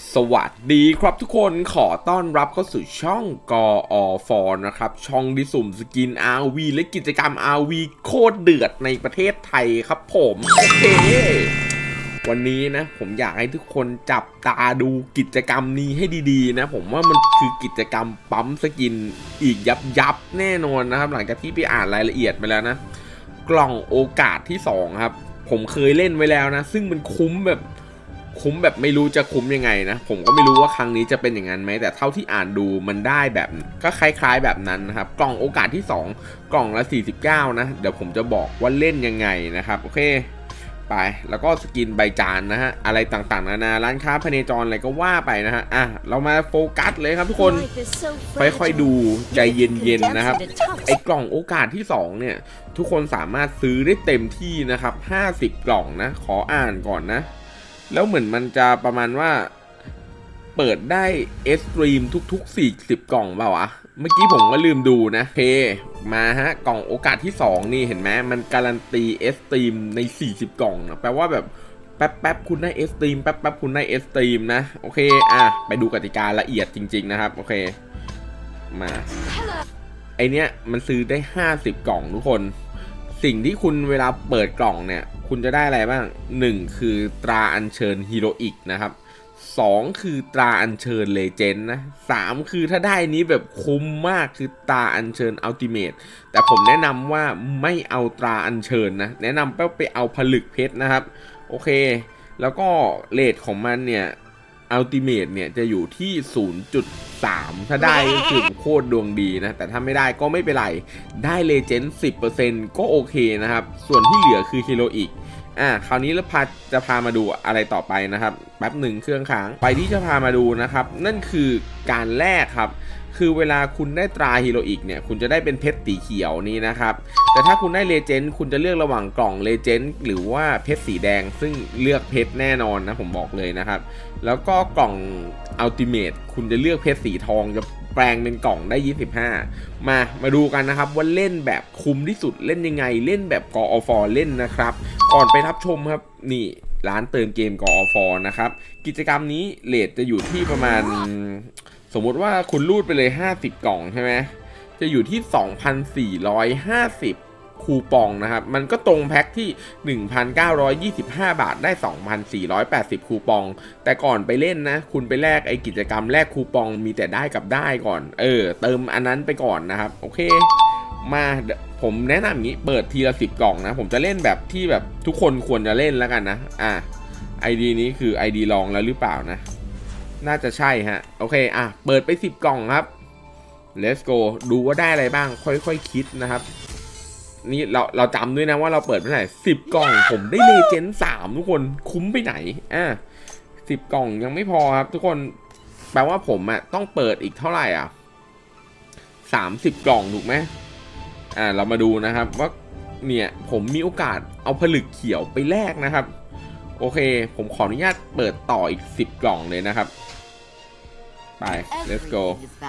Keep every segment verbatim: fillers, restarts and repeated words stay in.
สวัสดีครับทุกคนขอต้อนรับเข้าสู่ช่องกอฟอนะครับช่องที่สุ่มสกิน อาร์ วี และกิจกรรม อาร์ วี โคตรเดือดในประเทศไทยครับผมโอเควันนี้นะผมอยากให้ทุกคนจับตาดูกิจกรรมนี้ให้ดีๆนะผมว่ามันคือกิจกรรมปั๊มสกินอีกยับยับแน่นอนนะครับหลังจากที่ไปอ่านรายละเอียดไปแล้วนะกล่องโอกาสที่สองครับผมเคยเล่นไว้แล้วนะซึ่งมันคุ้มแบบคุ้มแบบไม่รู้จะคุ้มยังไงนะผมก็ไม่รู้ว่าครั้งนี้จะเป็นอย่างนั้นไหมแต่เท่าที่อ่านดูมันได้แบบก็คล้ายๆแบบนั้นนะครับกล่องโอกาสที่สองกล่องละสี่สิบเก้านะเดี๋ยวผมจะบอกว่าเล่นยังไงนะครับโอเคไปแล้วก็สกินใบจานนะฮะอะไรต่างๆนานาร้านค้าพเนจรอะไรก็ว่าไปนะฮะอ่ะเรามาโฟกัสเลยครับทุกคนค่อยๆดูใจเย็นๆนะครับไอ้กล่องโอกาสที่สองเนี่ยทุกคนสามารถซื้อได้เต็มที่นะครับห้าสิบกล่องนะขออ่านก่อนนะแล้วเหมือนมันจะประมาณว่าเปิดได้เอ็กซ์ตรีมทุกๆสี่สิบกล่องเปล่าวะเมื่อกี้ผมก็ลืมดูนะโอเคมาฮะกล่องโอกาสที่สองนี่เห็นไหมมันการันตีเอ็กซ์ตรีมในสี่สิบกล่องนะแปลว่าแบบแป๊บแป๊บคุณได้เอ็กซ์ตรีมแป๊บแป๊บคุณได้เอ็กซ์ตรีมนะโอเคอ่ะไปดูกติกาละเอียดจริงๆนะครับโอเคมาไอเนี้ยมันซื้อได้ห้าสิบกล่องทุกคนสิ่งที่คุณเวลาเปิดกล่องเนี่ยคุณจะได้อะไรบ้างหนึ่งคือตราอัญเชิญฮีโร่อีกนะครับสองคือตราอัญเชิญเลเจนด์นะสามคือถ้าได้นี้แบบคุ้มมากคือตราอัญเชิญอัลติเมทแต่ผมแนะนำว่าไม่เอาตราอัญเชิญนะแนะนำไปเอาผลึกเพชรนะครับโอเคแล้วก็เรทของมันเนี่ยอัลติเมทเนี่ยจะอยู่ที่ ศูนย์จุดสาม ถ้าได้คือโคตรดวงดีนะแต่ถ้าไม่ได้ก็ไม่เป็นไรได้เลเจนด์ สิบเปอร์เซ็นต์ ก็โอเคนะครับส่วนที่เหลือคือฮีโร่อีกอ่ะคราวนี้เราพาจะพามาดูอะไรต่อไปนะครับแป๊บหนึ่งเครื่องค้างไปที่จะพามาดูนะครับนั่นคือการแลกครับคือเวลาคุณได้ตราฮีโร่อีกเนี่ยคุณจะได้เป็นเพชรสีเขียวนี้นะครับแต่ถ้าคุณได้เลเจนด์คุณจะเลือกระหว่างกล่องเลเจนด์หรือว่าเพชรสีแดงซึ่งเลือกเพชรแน่นอนนะผมบอกเลยนะครับแล้วก็กล่องอัลติเมทคุณจะเลือกเพชรสีทองจะแปลงเป็นกล่องได้ยี่สิบห้ามามาดูกันนะครับว่าเล่นแบบคุ้มที่สุดเล่นยังไงเล่นแบบกอฟเล่นนะครับก่อนไปรับชมครับนี่ร้านเติมเกมกอฟนะครับกิจกรรมนี้เรทจะอยู่ที่ประมาณสมมติว่าคุณรูดไปเลยห้าสิบกล่องใช่ไหมจะอยู่ที่ สองพันสี่ร้อยห้าสิบ คูปองนะครับมันก็ตรงแพ็คที่ หนึ่งพันเก้าร้อยยี่สิบห้า บาทได้ สองพันสี่ร้อยแปดสิบ คูปองแต่ก่อนไปเล่นนะคุณไปแลกไอกิจกรรมแลกคูปองมีแต่ได้กับได้ก่อนเออเติมอันนั้นไปก่อนนะครับโอเคมาผมแนะนำอย่างนี้เปิดทีละสิบกล่องนะผมจะเล่นแบบที่แบบทุกคนควรจะเล่นแล้วกันนะอ่ะ ไอ ดี นี้คือ ไอ ดี ลองแล้วหรือเปล่านะน่าจะใช่ฮะโอเคอ่ะเปิดไปสิบกล่องครับ let's go ดูว่าได้อะไรบ้างค่อยๆ ค, คิดนะครับนี่เราเราจำด้วยนะว่าเราเปิดไปไหนสิบกล่องผมได้เลเจนด์สามทุกคนคุ้มไปไหนอ่ะสิบกล่องยังไม่พอครับทุกคนแปลว่าผมอ่ะต้องเปิดอีกเท่าไหร่อ่ะสามสิบกล่องถูกไหมอ่าเรามาดูนะครับว่าเนี่ยผมมีโอกาสเอาผลึกเขียวไปแลกนะครับโอเคผมขออนุญาตเปิดต่ออีกสิบกล่องเลยนะครับไป let's go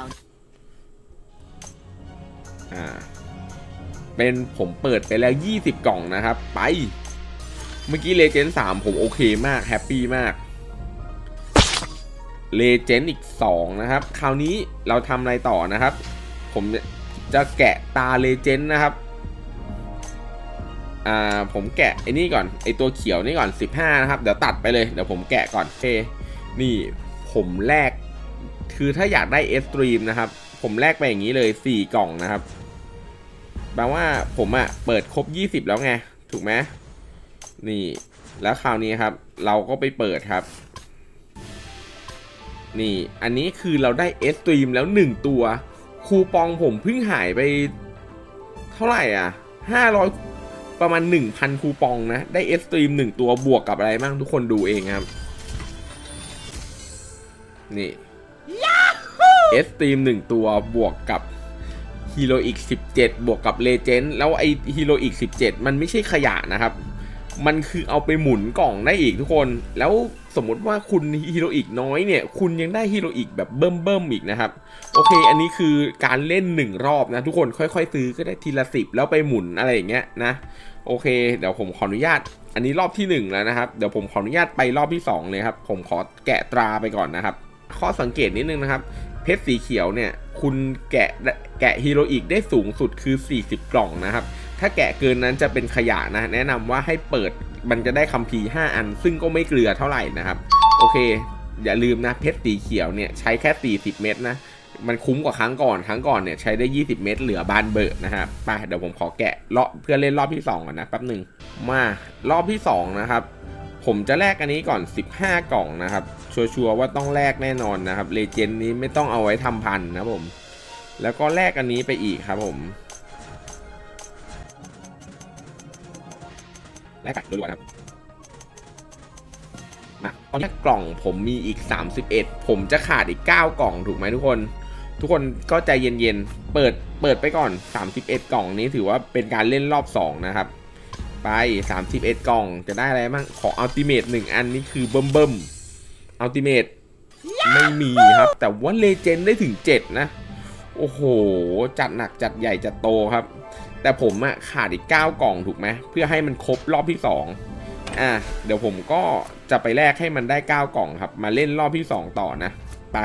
อ่าเป็นผมเปิดไปแล้วยี่สิบกล่องนะครับไปเมื่อกี้เลเจนด์สามผมโอเคมากแฮปปี้มากเลเจนด์อีกสองนะครับคราวนี้เราทำอะไรต่อนะครับผมจะแกะตาเลเจนด์นะครับอ่าผมแกะไอ้นี่ก่อนไอ้ตัวเขียวนี่ก่อนสิบห้านะครับเดี๋ยวตัดไปเลยเดี๋ยวผมแกะก่อนโอเคนี่ผมแลกคือถ้าอยากได้เอ็กซ์ตรีมนะครับผมแลกไปอย่างนี้เลยสี่กล่องนะครับแปลว่าผมอะเปิดครบยี่สิบแล้วไงถูกไหมนี่แล้วคราวนี้ครับเราก็ไปเปิดครับนี่อันนี้คือเราได้เอ็กซ์ตรีมแล้วหนึ่งตัวคูปองผมเพิ่งหายไปเท่าไหร่อ่ะห้าร้อยประมาณ หนึ่งพัน คูปองนะได้เอ็กซ์ตรีมหนึ่งตัวบวกกับอะไรบ้างทุกคนดูเองครับนี่เอ็กซ์ตรีมหนึ่งตัวบวกกับฮีโร่อีกสิบเจ็ดบวกกับเลเจนด์แล้วไอฮีโร่อีกสิบเจ็ดมันไม่ใช่ขยะนะครับมันคือเอาไปหมุนกล่องได้อีกทุกคนแล้วสมมติว่าคุณฮีโร่อีกน้อยเนี่ยคุณยังได้ฮีโร่อีกแบบเบิ่มเบิ่มอีกนะครับโอเคอันนี้คือการเล่นหนึ่งรอบนะทุกคนค่อยๆซื้อก็ได้ทีละสิบแล้วไปหมุนอะไรอย่างเงี้ยนะโอเคเดี๋ยวผมขออนุญาตอันนี้รอบที่หนึ่งแล้วนะครับเดี๋ยวผมขออนุญาตไปรอบที่สองเลยครับผมขอแกะตราไปก่อนนะครับข้อสังเกตนิดนึงนะครับเพชรสีเขียวเนี่ยคุณแกะแกะฮีโรอีกได้สูงสุดคือสี่สิบกล่องนะครับถ้าแกะเกินนั้นจะเป็นขยะนะแนะนำว่าให้เปิดมันจะได้คัมภีร์ห้าอันซึ่งก็ไม่เกลือเท่าไหร่นะครับโอเคอย่าลืมนะเพชรสีเขียวเนี่ยใช้แค่สี่สิบเม็ดนะมันคุ้มกว่าครั้งก่อนครั้งก่อนเนี่ยใช้ได้ยี่สิบเม็ดเหลือบานเบิร์นะครับไปเดี๋ยวผมขอแกะเลาะเพื่อเล่นรอบที่สองก่อนนะแป๊บหนึ่งมารอบที่สองนะครับผมจะแลกอันนี้ก่อนสิบห้ากล่องนะครับชัวร์ๆว่าต้องแลกแน่นอนนะครับเลเจนด์นี้ไม่ต้องเอาไว้ทำพันนะผมแล้วก็แลกอันนี้ไปอีกครับผมแลกกันด้วยครับมาตอนนี้กล่องผมมีอีกสามสิบเอ็ดผมจะขาดอีกเก้ากล่องถูกไหมทุกคนทุกคนก็ใจเย็นๆเปิดเปิดไปก่อนสามสิบเอ็ดกล่องนี้ถือว่าเป็นการเล่นรอบสองนะครับไปสามสิบเอ็ดกล่องจะได้อะไรบ้างขออัลติเมทหนึ่งอันนี้คือเบิ่มเบิ่มอัลติเมทไม่มีครับแต่ว่าเลเจนด์ได้ถึงเจ็ดนะโอ้โหจัดหนักจัดใหญ่จัดโตครับแต่ผมอะขาดอีกเก้ากล่องถูกไหมเพื่อให้มันครบรอบที่สองอ่ะเดี๋ยวผมก็จะไปแลกให้มันได้เก้ากล่องครับมาเล่นรอบที่สองต่อนะไป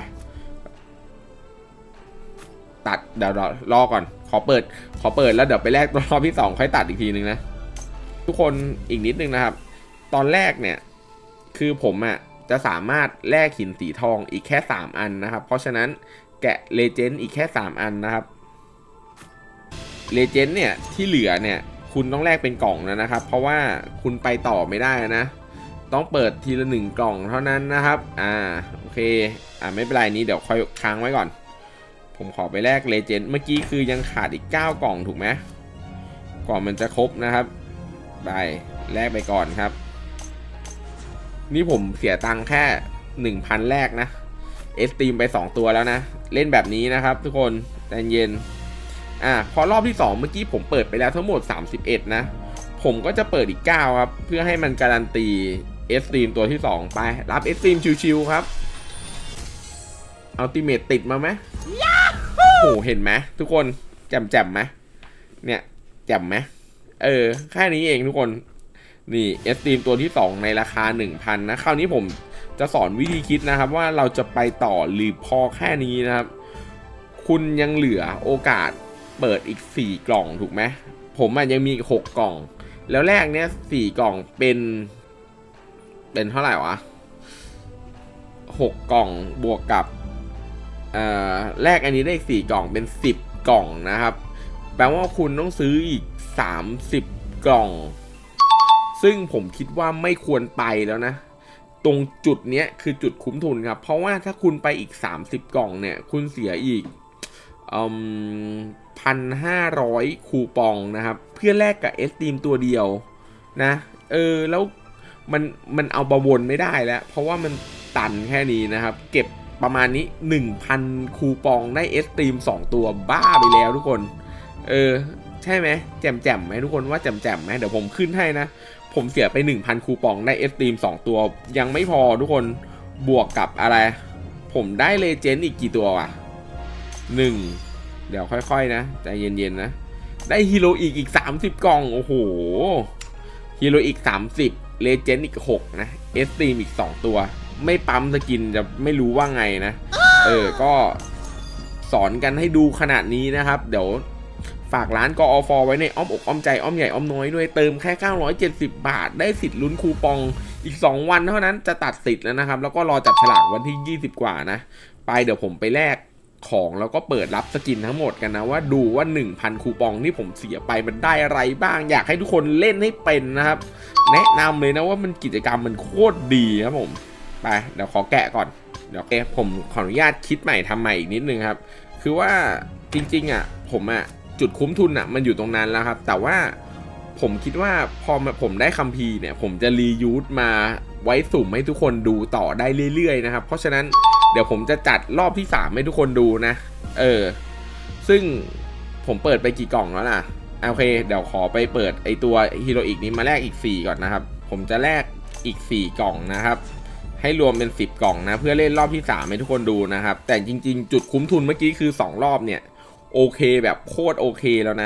ตัดเดี๋ยวรอก่อนขอเปิดขอเปิดแล้วเดี๋ยวไปแลกรอบที่สองค่อยตัดอีกทีนึงนะทุกคนอีกนิดนึงนะครับตอนแรกเนี่ยคือผมอ่ะจะสามารถแลกหินสีทองอีกแค่สามอันนะครับเพราะฉะนั้นแกะเลเจนด์อีกแค่สามอันนะครับเลเจนด์เนี่ยที่เหลือเนี่ยคุณต้องแลกเป็นกล่องแล้วนะครับเพราะว่าคุณไปต่อไม่ได้นะต้องเปิดทีละหนึ่งกล่องเท่านั้นนะครับอ่าโอเคอ่าไม่เป็นไรนี้เดี๋ยวค่อยค้างไว้ก่อนผมขอไปแลกเลเจนด์เมื่อกี้คือยังขาดอีกเก้ากล่องถูกไหมก่อนมันจะครบนะครับไปแลกไปก่อนครับนี่ผมเสียตังค์แค่ หนึ่งพัน แรกนะเอสตีมไปสองตัวแล้วนะเล่นแบบนี้นะครับทุกคนใจเย็นอ่ะพอรอบที่สองเมื่อกี้ผมเปิดไปแล้วทั้งหมดสามสิบเอ็ดนะผมก็จะเปิดอีกเก้าครับเพื่อให้มันการันตีเอสตีมตัวที่สองไปรับเอสตีมชิวๆครับอัลติเมทติดมาไหมโอ้โหเห็นไหมทุกคนแจ่มๆไหมเนี่ยแจ่มไหมเออแค่นี้เองทุกคนนี่เอสตีมตัวที่สองในราคา หนึ่งพัน นะคราวนี้ผมจะสอนวิธีคิดนะครับว่าเราจะไปต่อหรือพอแค่นี้นะครับคุณยังเหลือโอกาสเปิดอีกสี่กล่องถูกไหมผมอ่ะยังมีอีกหกกล่องแล้วแรกเนี้ยสี่กล่องเป็นเป็นเท่าไหร่วะหกกล่องบวกกับเอ่อแรกอันนี้ได้สี่กล่องเป็นสิบกล่องนะครับแปลว่าคุณต้องซื้ออีกสามสิบกล่องซึ่งผมคิดว่าไม่ควรไปแล้วนะตรงจุดเนี้ยคือจุดคุ้มทุนครับเพราะว่าถ้าคุณไปอีกสามสิบกล่องเนี่ยคุณเสียอีกอืม หนึ่งพันห้าร้อย คูปองนะครับเพื่อแลกกับเอสตีมตัวเดียวนะเออแล้วมันมันเอาบวนไม่ได้แล้วเพราะว่ามันตันแค่นี้นะครับเก็บประมาณนี้ หนึ่งพัน คูปองได้เอสตีมสองตัวบ้าไปแล้วทุกคนเออใช่ไหมแจ่มแจ่มไหมทุกคนว่าแจ่มแจ่มไหมเดี๋ยวผมขึ้นให้นะผมเสียไป หนึ่งพัน คูปองได้เอสตีมสองตัวยังไม่พอทุกคนบวกกับอะไรผมได้เลเจนด์อีกกี่ตัววะหนึ่งเดี๋ยวค่อยๆนะใจเย็นๆนะได้ฮีโร่อีกอีกสามสิบกล่องโอ้โหฮีโร่อีกสามสิบเลเจนด์อีกหกนะเอสตีมอีกสองตัวไม่ปั๊มสกินจะไม่รู้ว่าไงนะเออก็สอนกันให้ดูขนาดนี้นะครับเดี๋ยวฝากร้านกอฟไว้ในอ้อมอกอ้อมใจอ้อมใหญ่อ้อมน้อยด้วยเติมแค่เก้าร้อยเจ็ดสิบบาทได้สิทธิ์ลุ้นคูปองอีกสองวันเท่านั้นจะตัดสิทธิ์แล้วนะครับแล้วก็รอจับฉลากวันที่ยี่สิบกว่านะไปเดี๋ยวผมไปแลกของแล้วก็เปิดรับสกินทั้งหมดกันนะว่าดูว่า หนึ่งพัน คูปองที่ผมเสียไปมันได้อะไรบ้างอยากให้ทุกคนเล่นให้เป็นนะครับแนะนำเลยนะว่ามันกิจกรรมมันโคตรดีครับผมไปเดี๋ยวขอแกะก่อนเดี๋ยวผมขออนุญาตคิดใหม่ทำใหม่อีกนิดนึงครับคือว่าจริงๆอ่ะผมอ่ะจุดคุ้มทุนอ่ะมันอยู่ตรงนั้นแล้วครับแต่ว่าผมคิดว่าพอผมได้คัมภีร์เนี่ยผมจะรียูสมาไว้สุ่มให้ทุกคนดูต่อได้เรื่อยๆนะครับเพราะฉะนั้นเดี๋ยวผมจะจัดรอบที่สามให้ทุกคนดูนะเออซึ่งผมเปิดไปกี่กล่องแล้วล่ะโอเคเดี๋ยวขอไปเปิดไอตัวฮีโร่อีกนี้มาแลกอีกสี่ก่อนนะครับผมจะแลกอีกสี่กล่องนะครับให้รวมเป็นสิบกล่องนะเพื่อเล่นรอบที่สามให้ทุกคนดูนะครับแต่จริงๆจุดคุ้มทุนเมื่อกี้คือสองรอบเนี่ยโอเคแบบโคตรโอเคแล้วนะโอ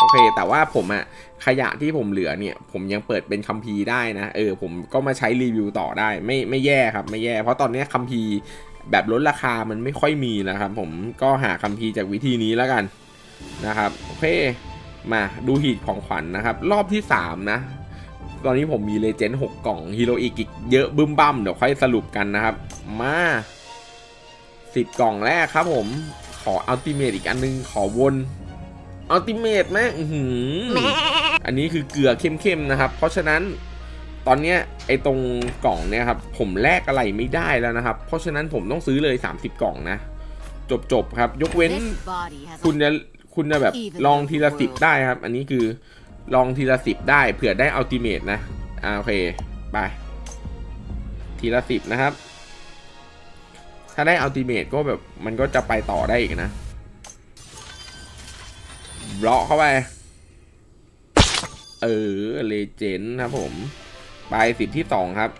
เคแต่ว่าผมอะขยะที่ผมเหลือเนี่ยผมยังเปิดเป็นคัมภีร์ได้นะเออผมก็มาใช้รีวิวต่อได้ไม่ไม่แย่ครับไม่แย่เพราะตอนนี้คัมภีร์แบบลดราคามันไม่ค่อยมีนะครับผมก็หาคัมภีร์จากวิธีนี้แล้วกันนะครับโอเคมาดูหีบของขวัญ นะครับรอบที่สามนะตอนนี้ผมมีเลเจนด์หกกล่องฮีโร่อีกเยอะบึ้มบั้มเดี๋ยวค่อยสรุปกันนะครับมาสิบกล่องแรกครับผมขออัลติเมทอีกอันนึงขอวนอัลติเมทไหมอืออันนี้คือเกลือเข้มๆนะครับเพราะฉะนั้นตอนเนี้ยไอ้ตรงกล่องเนี่ยครับผมแลกอะไรไม่ได้แล้วนะครับเพราะฉะนั้นผมต้องซื้อเลยสามสิบกล่องนะจบๆครับยกเว้นคุณจะคุณจะแบบลองทีละสิบได้ครับอันนี้คือลองทีละสิบได้เผื่อได้อัลติเมทนะอ่าโอเคไปทีละสิบนะครับถ้าได้อัลติเมทก็แบบมันก็จะไปต่อได้อีกนะบล็อกเข้าไปเออเลเจนด์ครับผมไปสิบที่สองครับ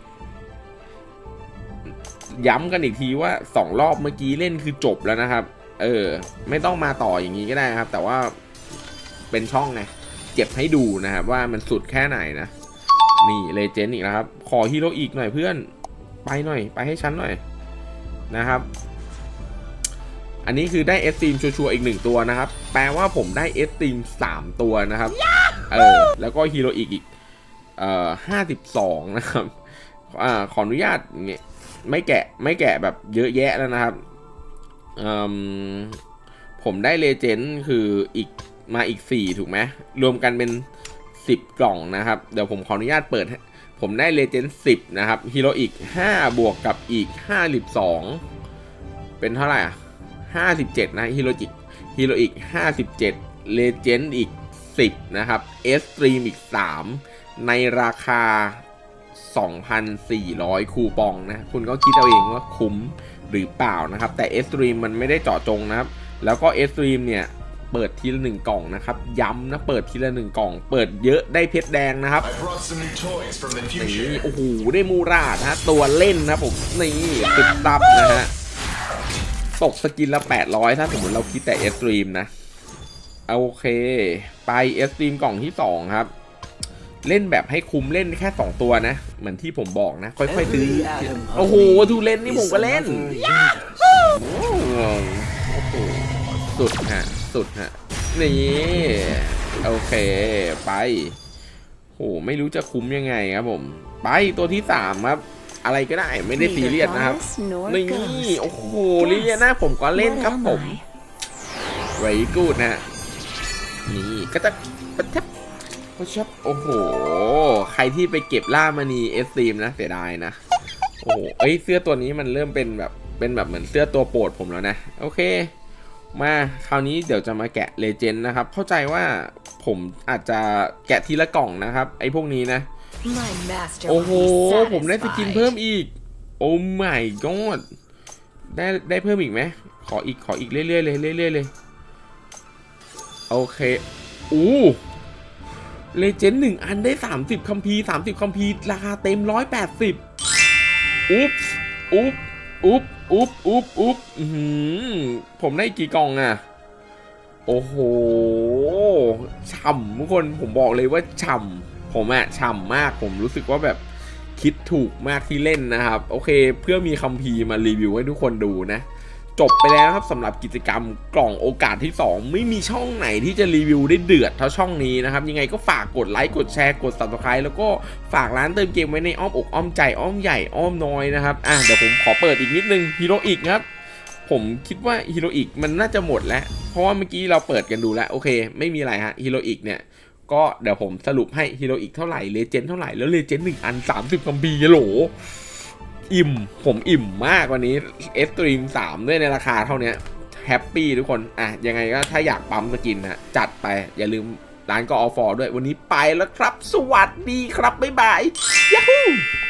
ย้ำกันอีกทีว่าสองรอบเมื่อกี้เล่นคือจบแล้วนะครับเออไม่ต้องมาต่ออย่างนี้ก็ได้ครับแต่ว่าเป็นช่องไงเก็บให้ดูนะครับว่ามันสุดแค่ไหนนะนี่เลเจนด์อีกแล้วครับขอฮีโร่อีกหน่อยเพื่อนไปหน่อยไปให้ฉันหน่อยนะครับอันนี้คือได้เอสตีมชัวร์ๆอีกหนึ่งตัวนะครับแปลว่าผมได้เอสตีมสามตัวนะครับเออแล้วก็ฮีโร่อีกอีกเอ่อห้าสิบสองนะครับอ่าขออนุญาตเงี้ยไม่แกะไม่แกะแบบเยอะแยะแล้วนะครับอืมผมได้เลเจนด์คืออีกมาอีกสี่ถูกไหมรวมกันเป็นสิบกล่องนะครับเดี๋ยวผมขออนุญาตเปิดผมได้เลเจนด์สิบนะครับฮีโร่อีกห้าบวกกับอีกห้าสิบสองเป็นเท่าไหร่อ่ะห้าสิบเจ็ดนะฮีโร่อีกฮีโร่อีกห้าสิบเจ็ดเลเจนด์อีกสิบนะครับเอสตรีมอีกสามในราคา สองพันสี่ร้อย คูปองนะคุณก็คิดเอาเองว่าคุ้มหรือเปล่านะครับแต่เอสตรีมมันไม่ได้เจาะจงนะครับแล้วก็เอสตรีมเนี่ยเปิดทีละหนึ่งกล่องนะครับย้ำนะเปิดทีละหนึ่งกล่องเปิดเยอะได้เพชรแดงนะครับนี่โอ้โหได้มูราดนะตัวเล่นนะผมนี่ติดตับนะฮะตกสกินละแปดร้อยถ้าสมมติเราคิดแต่เอสตรีมนะโอเคไปเอสตรีมกล่องที่สองครับเล่นแบบให้คุ้มเล่นแค่สองตัวนะเหมือนที่ผมบอกนะค่อยๆซื้อโอ้โหทูเล่นนี่ผมก็เล่นโอ้โหสุดฮะสุดฮะนี่โอเคไปโหไม่รู้จะคุ้มยังไงครับผมไปตัวที่สามครับอะไรก็ได้ไม่ได้ซีเรียสนะครับนี่โอ้โหลิเลียนะผมก็เล่นครับผมไว้กูดนะนี่ก็จะประทับชับโอ้โหใครที่ไปเก็บล่ามณีเอสซีมนะเสียดายนะโอ้โหเอ้ยเสื้อตัวนี้มันเริ่มเป็นแบบเป็นแบบเหมือนเสื้อตัวโปรดผมแล้วนะโอเคมาคราวนี้เดี๋ยวจะมาแกะเลเจนด์นะครับเข้าใจว่าผมอาจจะแกะทีละกล่องนะครับไอ้พวกนี้นะโอ้โหผมได้สกินเพิ่มอีกโอ้ my god ได้ได้เพิ่มอีกไหมขออีกขออีกเรื่อยๆเลยเรื่อยๆเลยโอเคอู้เลเจนด์หนึ่งอันได้สามสิบคัมภีร์สามสิบคัมภีร์ราคาเต็มหนึ่งร้อยแปดสิบอุ๊บอุ๊บอุ๊บอุ๊บอุ๊บอุ๊บอืมผมได้กี่กล่องอ่ะโอ้โหฉ่ำทุกคนผมบอกเลยว่าฉ่ำผมอะฉ่ำมากผมรู้สึกว่าแบบคิดถูกมากที่เล่นนะครับโอเคเพื่อมีคัมภีร์มารีวิวให้ทุกคนดูนะจบไปแล้วครับสำหรับกิจกรรมกล่องโอกาสที่สองไม่มีช่องไหนที่จะรีวิวได้เดือดเท่าช่องนี้นะครับยังไงก็ฝากกดไลค์กดแชร์กด ซับสไครบ์ แล้วก็ฝากร้านเติมเกมไว้ในอ้อมอกอ้อมใจอ้อมใหญ่อ้อมน้อยนะครับอ่ะเดี๋ยวผมขอเปิดอีกนิดนึงฮีโร่อีกครับผมคิดว่าฮีโร่อีกมันน่าจะหมดแล้วเพราะว่าเมื่อกี้เราเปิดกันดูแล้วโอเคไม่มีอะไรฮะฮีโร่อีกเนี่ยก็เดี๋ยวผมสรุปให้ฮีโร่อีกเท่าไหร่เลเจนด์เท่าไหร่แล้วเลเจนด์หนึ่งอันสามสิบคัมภีร์โหลอิ่มผมอิ่มมากวันนี้เอสตรีมสามด้วยในราคาเท่านี้แฮปปี้ทุกคนอ่ะยังไงก็ถ้าอยากปั๊มสกินนะจัดไปอย่าลืมร้านก็ออฟฟอร์ด้วยวันนี้ไปแล้วครับสวัสดีครับบ๊ายบายยาฮู